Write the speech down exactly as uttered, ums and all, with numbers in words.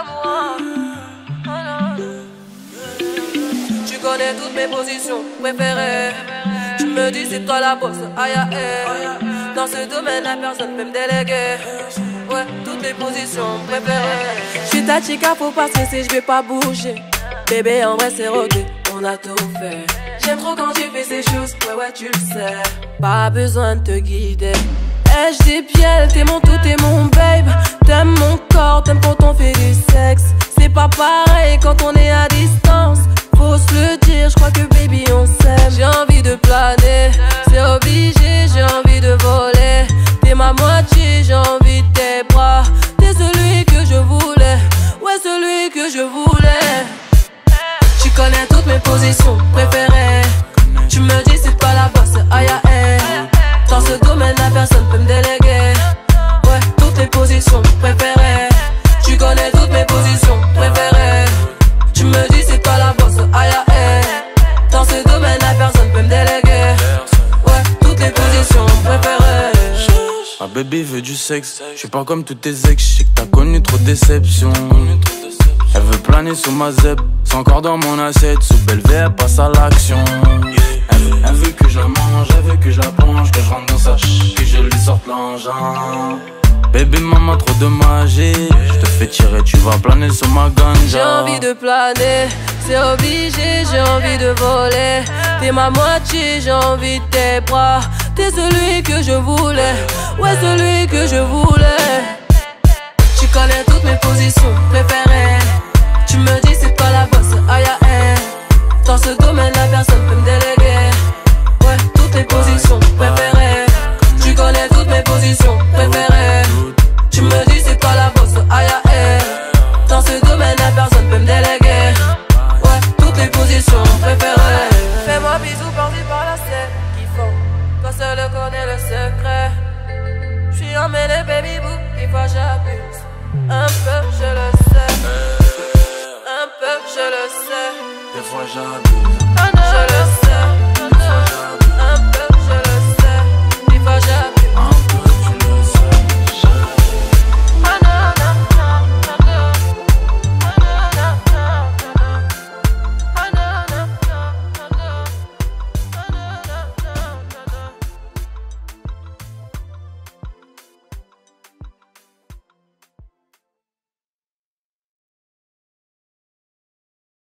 l'amour. Tu connais toutes mes positions préférées. Tu me dis c'est toi la bosse, aïe aïe. Dans ce domaine la personne peut me déléguer. Ouais, toutes mes positions préférées. J'suis ta chica, faut pas stresser, j'vais pas bouger. Bébé en vrai c'est rodé, on a tout fait. J'aime trop quand tu fais ces choses, ouais ouais tu le sais. Pas besoin de te guider. Eh j'dis bien, t'es mon tout, t'es mon babe. T'aimes mon corps, t'aimes quand on fait du sexe. C'est pas pareil quand on est à distance. Faut se le dire, je crois que baby on s'aime. J'ai envie de planer, c'est obligé, j'ai envie de voler. T'es ma moitié, j'ai envie de tes bras. T'es celui que je voulais, ouais celui que je voulais. Tu connais toutes mes positions préférées. Tu me dis c'est toi la bosse, aïe aïe. Dans ce domaine la personne peut me déléguer. Ouais, toutes mes positions préférées. Tu connais toutes mes positions préférées. Tu me dis c'est toi la bosse, aïe aïe. Dans ce domaine la personne peut me déléguer. Ouais, toutes les positions préférées. Ma baby veut du sexe, je suis pas comme tous tes ex, je sais que t'as connu trop de déceptions. Elle veut planer sous ma zeb, c'est encore dans mon assiette. Sous belle V, elle passe à l'action. Elle veut, elle veut que je la mange, elle veut que je la plonge, que je rentre dans sa ch, que je lui sorte l'engin. Baby maman trop de magie, je te fais tirer, tu vas planer sur ma ganja. J'ai envie de planer, c'est obligé, j'ai envie de voler. T'es ma moitié, j'ai envie de tes bras. T'es celui que je voulais, ouais celui que je voulais. Tu connais toutes mes positions préférées. Tu me dis c'est toi la bosse, aïe aïe. Dans ce domaine la personne peut me déléguer. Ouais, toutes les positions préférées.